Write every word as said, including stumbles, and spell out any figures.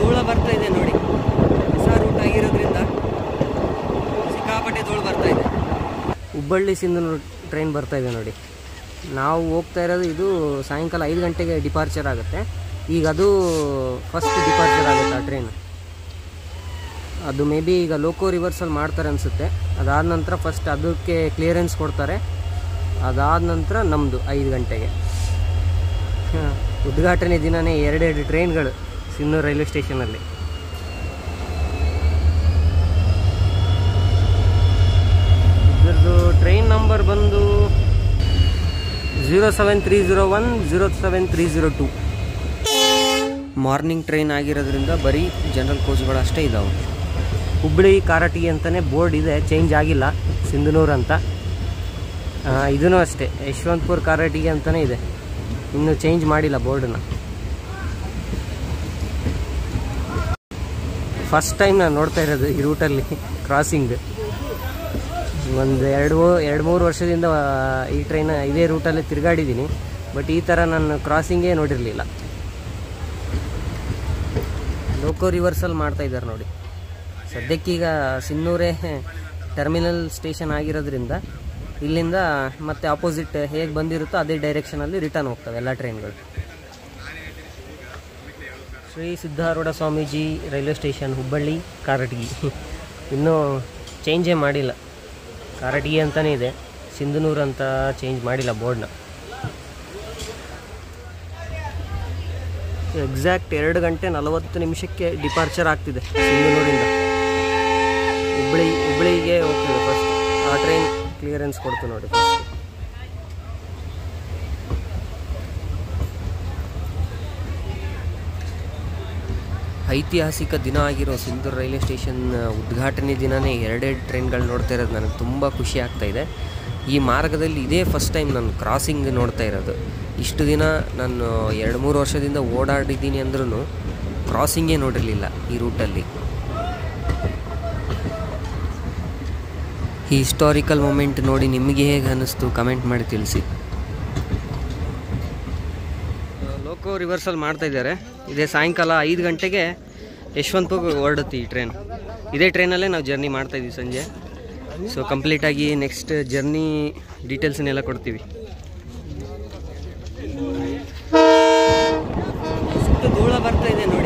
ಧೂಳ ಬರ್ತಾ ಇದೆ ನೋಡಿ. ಹೊಸ ರೂಟ್ ಆಗಿರೋದ್ರಿಂದ ಸಿಕ್ಕಾಪಟ್ಟೆ ಧೂಳು ಬರ್ತಾ ಇದೆ. ಹುಬ್ಬಳ್ಳಿ ಸಿಂಧನೂರು ಟ್ರೈನ್ ಬರ್ತಾ ಇದೆ ನೋಡಿ. ನಾವು ಹೋಗ್ತಾ ಇರೋದು ಇದು ಸಾಯಂಕಾಲ ಐದು ಗಂಟೆಗೆ ಡಿಪಾರ್ಚರ್ ಆಗುತ್ತೆ. ಈಗ ಅದು ಫಸ್ಟ್ ಡಿಪಾರ್ಚರ್ ಆಗುತ್ತೆ ಆ ಟ್ರೈನ್. ಅದು ಮೇ ಬಿ ಈಗ ಲೋಕೋ ರಿವರ್ಸಲ್ಲಿ ಮಾಡ್ತಾರೆ ಅನಿಸುತ್ತೆ. ಅದಾದ ನಂತರ ಫಸ್ಟ್ ಅದಕ್ಕೆ ಕ್ಲಿಯರೆನ್ಸ್ ಕೊಡ್ತಾರೆ. ಅದಾದ ನಂತರ ನಮ್ಮದು ಐದು ಗಂಟೆಗೆ ಉದ್ಘಾಟನೆ ದಿನವೇ ಎರಡೆರಡು ಟ್ರೈನ್ಗಳು ಸಿನ್ನೂರು ರೈಲ್ವೆ ಸ್ಟೇಷನಲ್ಲಿ. ಇದರದ್ದು ಟ್ರೈನ್ ನಂಬರ್ ಬಂದು zero seven three zero one zero seven three zero two. Morning train ಆಗಿರೋದ್ರಿಂದ ಬರೀ ಜನರಲ್ ಕೋಚ್ಗಳು ಅಷ್ಟೇ ಇದ್ದಾವೆ. ಹುಬ್ಬಳ್ಳಿ ಕಾರಟಗಿ ಅಂತಲೇ ಬೋರ್ಡ್ ಇದೆ, ಚೇಂಜ್ ಆಗಿಲ್ಲ ಸಿಂಧನೂರು ಅಂತ. ಇದೂ ಅಷ್ಟೇ ಯಶವಂತಪುರ ಕಾರಟಗಿ ಅಂತಲೇ ಇದೆ, ಇನ್ನೂ ಚೇಂಜ್ ಮಾಡಿಲ್ಲ ಬೋರ್ಡನ್ನು. ಫಸ್ಟ್ ಟೈಮ್ ನಾನು ನೋಡ್ತಾ ಇರೋದು ಈ ರೂಟಲ್ಲಿ ಕ್ರಾಸಿಂಗ್. ಒಂದು ಎರಡು ಎರಡು ಮೂರು ವರ್ಷದಿಂದ ಈ ಟ್ರೈನ್ ಇದೇ ರೂಟಲ್ಲಿ ತಿರುಗಾಡಿದ್ದೀನಿ, ಬಟ್ ಈ ಥರ ನಾನು ಕ್ರಾಸಿಂಗೇ ನೋಡಿರಲಿಲ್ಲ. ಲೋಕೋ ರಿವರ್ಸಲ್ ಮಾಡ್ತಾ ಇದ್ದಾರೆ ನೋಡಿ. ಸದ್ಯಕ್ಕೀಗ ಸಿನ್ನೂರೇ ಟರ್ಮಿನಲ್ ಸ್ಟೇಷನ್ ಆಗಿರೋದ್ರಿಂದ ಇಲ್ಲಿಂದ ಮತ್ತೆ ಆಪೋಸಿಟ್ ಹೇಗೆ ಬಂದಿರುತ್ತೋ ಅದೇ ಡೈರೆಕ್ಷನಲ್ಲಿ ರಿಟರ್ನ್ ಹೋಗ್ತವೆ ಎಲ್ಲ ಟ್ರೈನ್ಗಳು. ಶ್ರೀ ಸಿದ್ಧಾರೂಢ ಸ್ವಾಮೀಜಿ ರೈಲ್ವೆ ಸ್ಟೇಷನ್ ಹುಬ್ಬಳ್ಳಿ ಕಾರಟಗಿ ಇನ್ನೂ ಚೇಂಜೇ ಮಾಡಿಲ್ಲ. ಕಾರಟಗಿ ಅಂತಲೇ ಇದೆ, ಸಿಂಧನೂರು ಅಂತ ಚೇಂಜ್ ಮಾಡಿಲ್ಲ ಬೋರ್ಡ್ನ. ಎಕ್ಸಾಕ್ಟ್ ಎರಡು ಗಂಟೆ ನಲವತ್ತು ನಿಮಿಷಕ್ಕೆ ಡಿಪಾರ್ಚರ್ ಆಗ್ತಿದೆ ಸಿಂಧನೂರಿಂದ. ಹುಬ್ಬಳ್ಳಿ ಹುಬ್ಬಳ್ಳಿಗೆ ಹೋಗ್ತಿದೆ ಫಸ್ಟ್. ಆ ಟ್ರೈನ್ ಕ್ಲಿಯರೆನ್ಸ್ ಕೊಡ್ತು ನೋಡಿ ಫಸ್ಟ್. ಐತಿಹಾಸಿಕ ದಿನ ಆಗಿರೋ ಸಿಂಧೂರು ರೈಲ್ವೆ ಸ್ಟೇಷನ್ ಉದ್ಘಾಟನೆ ದಿನವೇ ಎರಡೆರಡು ಟ್ರೈನ್ಗಳು ನೋಡ್ತಾ ಇರೋದು ನನಗೆ ತುಂಬ ಖುಷಿ ಆಗ್ತಾಯಿದೆ. ಈ ಮಾರ್ಗದಲ್ಲಿ ಇದೇ ಫಸ್ಟ್ ಟೈಮ್ ನಾನು ಕ್ರಾಸಿಂಗ್ ನೋಡ್ತಾ ಇರೋದು. ಇಷ್ಟು ದಿನ ನಾನು ಎರಡು ಮೂರು ವರ್ಷದಿಂದ ಓಡಾಡಿದ್ದೀನಿ ಅಂದ್ರೂ ಕ್ರಾಸಿಂಗೇ ನೋಡಿರಲಿಲ್ಲ ಈ ರೂಟಲ್ಲಿ. ಈ ಹಿಸ್ಟಾರಿಕಲ್ ಮೂಮೆಂಟ್ ನೋಡಿ ನಿಮಗೆ ಹೇಗೆ ಅನ್ನಿಸ್ತು ಕಮೆಂಟ್ ಮಾಡಿ ತಿಳಿಸಿ. ಲೋಕೋ ರಿವರ್ಸಲ್ ಮಾಡ್ತಾ ಇದ್ದಾರೆ. ಇದೇ ಸಾಯಂಕಾಲ ಐದು ಗಂಟೆಗೆ ಯಶವಂತಪುರ ಹೊರಡುತ್ತೆ ಈ ಟ್ರೈನ್. ಇದೇ ಟ್ರೈನಲ್ಲೇ ನಾವು ಜರ್ನಿ ಮಾಡ್ತಾಯಿದ್ವಿ ಸಂಜೆ. ಸೊ ಕಂಪ್ಲೀಟಾಗಿ ನೆಕ್ಸ್ಟ್ ಜರ್ನಿ ಡೀಟೇಲ್ಸನ್ನೆಲ್ಲ ಕೊಡ್ತೀವಿ. ಎಷ್ಟು ಧೂಳ ಬರ್ತಾ ಇದೆ ನೋಡಿ.